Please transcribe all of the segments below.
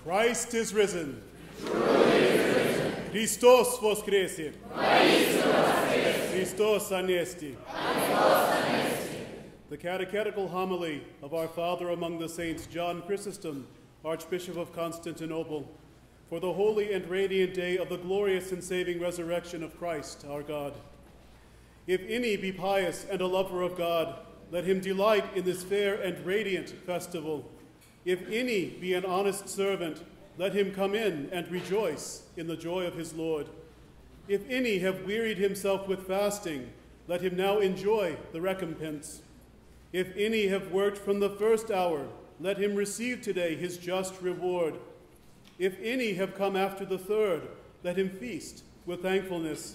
Christ is risen. Truly is risen. Christos voskresie. Christos Christos anesti. anesti. The Catechetical Homily of our Father among the Saints, John Chrysostom, Archbishop of Constantinople, for the holy and radiant day of the glorious and saving resurrection of Christ, our God. If any be pious and a lover of God, let him delight in this fair and radiant festival. If any be an honest servant, let him come in and rejoice in the joy of his Lord. If any have wearied himself with fasting, let him now enjoy the recompense. If any have worked from the first hour, let him receive today his just reward. If any have come after the third, let him feast with thankfulness.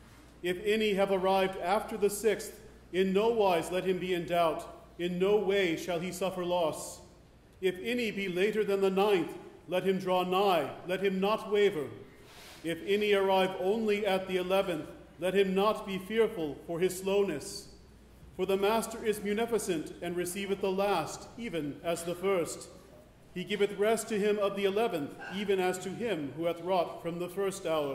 If any have arrived after the sixth, in no wise let him be in doubt, in no way shall he suffer loss. If any be later than the ninth, let him draw nigh, let him not waver. If any arrive only at the 11th, let him not be fearful for his slowness. For the Master is munificent, and receiveth the last, even as the first. He giveth rest to him of the 11th, even as to him who hath wrought from the first hour.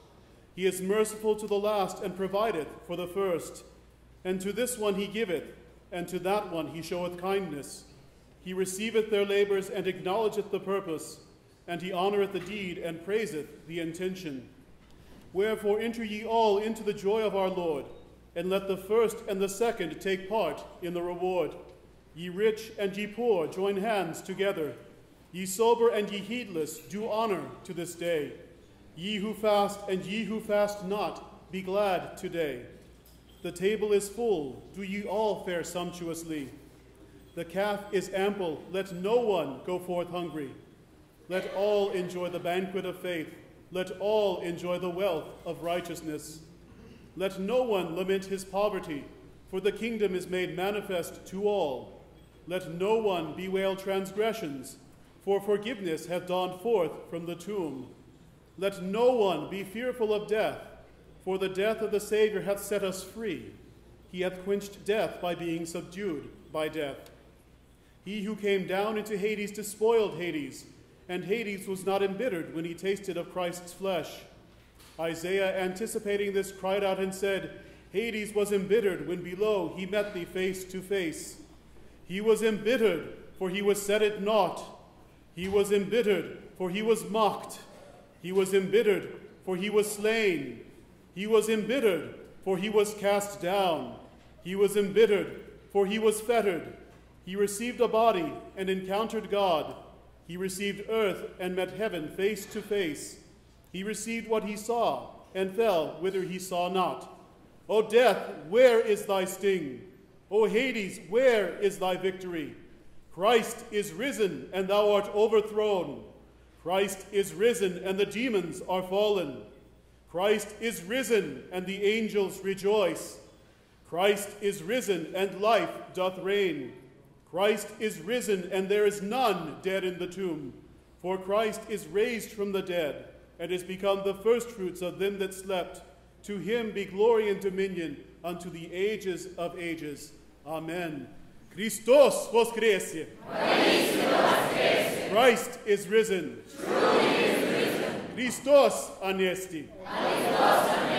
He is merciful to the last, and provideth for the first. And to this one he giveth, and to that one he showeth kindness. He receiveth their labors, and acknowledgeth the purpose, and he honoreth the deed, and praiseth the intention. Wherefore enter ye all into the joy of our Lord, and let the first and the second take part in the reward. Ye rich and ye poor, join hands together. Ye sober and ye heedless, do honor to this day. Ye who fast and ye who fast not, be glad today. The table is full, do ye all fare sumptuously. The calf is ample, let no one go forth hungry. Let all enjoy the banquet of faith. Let all enjoy the wealth of righteousness. Let no one lament his poverty, for the kingdom is made manifest to all. Let no one bewail transgressions, for forgiveness hath dawned forth from the tomb. Let no one be fearful of death, for the death of the Savior hath set us free. He hath quenched death by being subdued by death. He who came down into Hades despoiled Hades, and Hades was not embittered when he tasted of Christ's flesh. Isaiah, anticipating this, cried out and said, Hades was embittered when below he met thee face to face. He was embittered, for he was set at naught. He was embittered, for he was mocked. He was embittered, for he was slain. He was embittered, for he was cast down. He was embittered, for he was fettered. He received a body and encountered God. He received earth and met heaven face to face. He received what he saw and fell whither he saw not. O death, where is thy sting? O Hades, where is thy victory? Christ is risen, and thou art overthrown. Christ is risen, and the demons are fallen. Christ is risen, and the angels rejoice. Christ is risen, and life doth reign. Christ is risen, and there is none dead in the tomb. For Christ is raised from the dead, and is become the firstfruits of them that slept. To him be glory and dominion unto the ages of ages. Amen. Christos voskresie. Christ is risen. Truly is risen. Christos anesti. Christos anesti.